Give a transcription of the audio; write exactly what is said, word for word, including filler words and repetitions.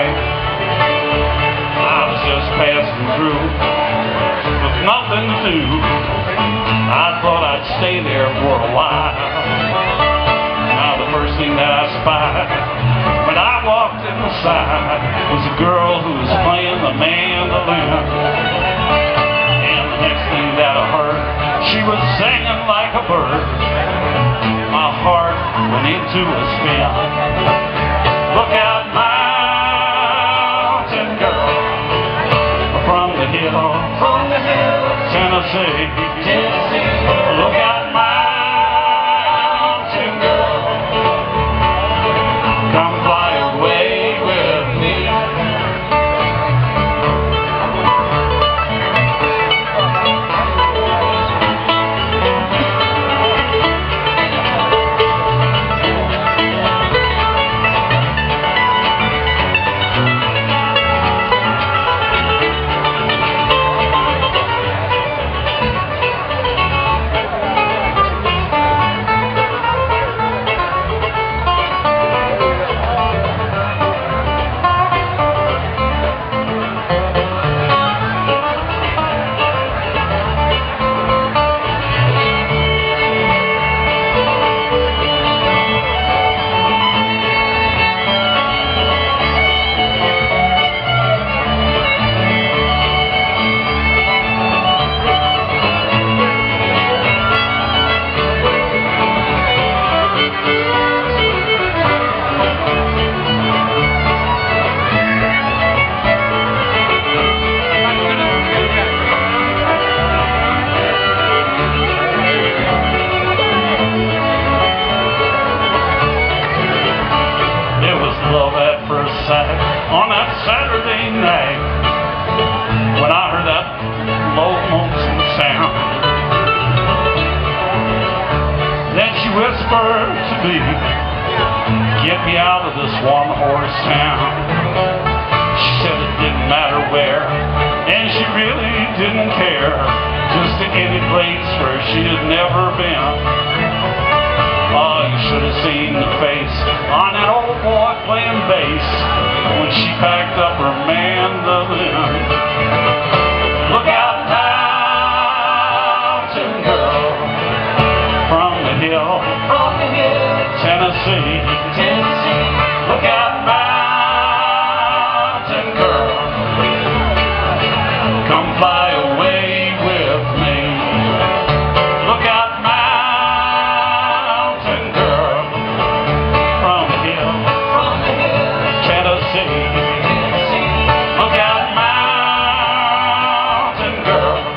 night. I was just passing through with nothing to do. I thought I'd stay there for a while. Now the first thing that I spied when I walked inside was a girl who was playing the mandolin. And the next thing that I heard, she was singing like a bird. My heart went into a spin. Look out, mountain girl, from the hill, from the hill, Tennessee, Tennessee. Look out, mountain girl, come fly away with me. On that Saturday night, when I heard that low lonesome sound, then she whispered to me, get me out of this one horse town. She said it didn't matter where, and she really didn't care, just to any place where she had never been. Oh, you should have seen the face on that old boy playing bass when she packed up her mandolin. Look out, mountain girl, from the hill, from the hill, Tennessee, Tennessee. Look out, mountain girl, come fly away with me. Look out, mountain girl, from the hill, from the hill, Tennessee. Look out, mountain girl,